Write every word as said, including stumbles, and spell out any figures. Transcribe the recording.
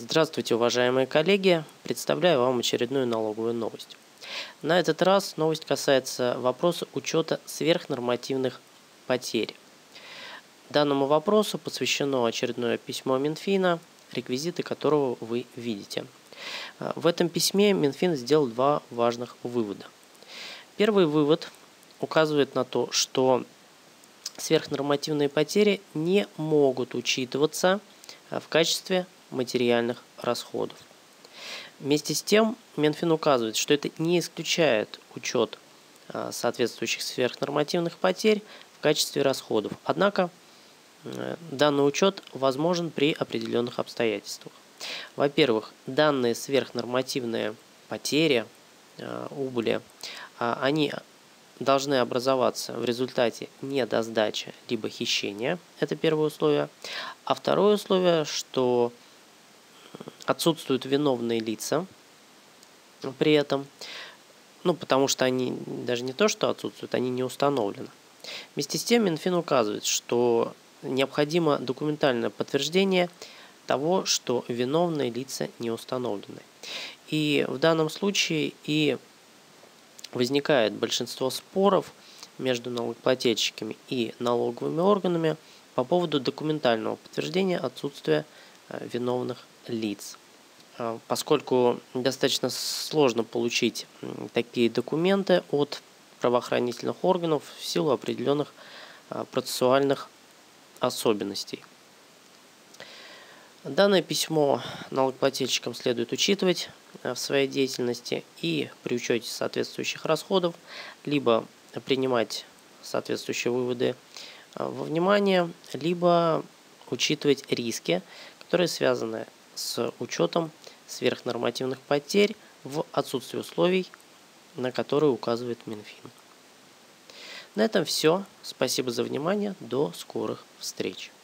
Здравствуйте, уважаемые коллеги! Представляю вам очередную налоговую новость. На этот раз новость касается вопроса учета сверхнормативных потерь. Данному вопросу посвящено очередное письмо Минфина, реквизиты которого вы видите. В этом письме Минфин сделал два важных вывода. Первый вывод указывает на то, что сверхнормативные потери не могут учитываться в качестве материальных расходов. Вместе с тем Минфин указывает, что это не исключает учет соответствующих сверхнормативных потерь в качестве расходов. Однако данный учет возможен при определенных обстоятельствах. Во-первых, данные сверхнормативные потери, убыли, они должны образоваться в результате недосдачи либо хищения. Это первое условие. А второе условие, что отсутствуют виновные лица при этом, ну, потому что они даже не то, что отсутствуют, они не установлены. Вместе с тем Минфин указывает, что необходимо документальное подтверждение того, что виновные лица не установлены. И в данном случае и возникает большинство споров между налогоплательщиками и налоговыми органами по поводу документального подтверждения отсутствия виновных лиц. Поскольку достаточно сложно получить такие документы от правоохранительных органов в силу определенных процессуальных особенностей. Данное письмо налогоплательщикам следует учитывать в своей деятельности и при учете соответствующих расходов либо принимать соответствующие выводы во внимание, либо учитывать риски, которые связаны с учетом сверхнормативных потерь в отсутствии условий, на которые указывает Минфин. На этом все. Спасибо за внимание. До скорых встреч.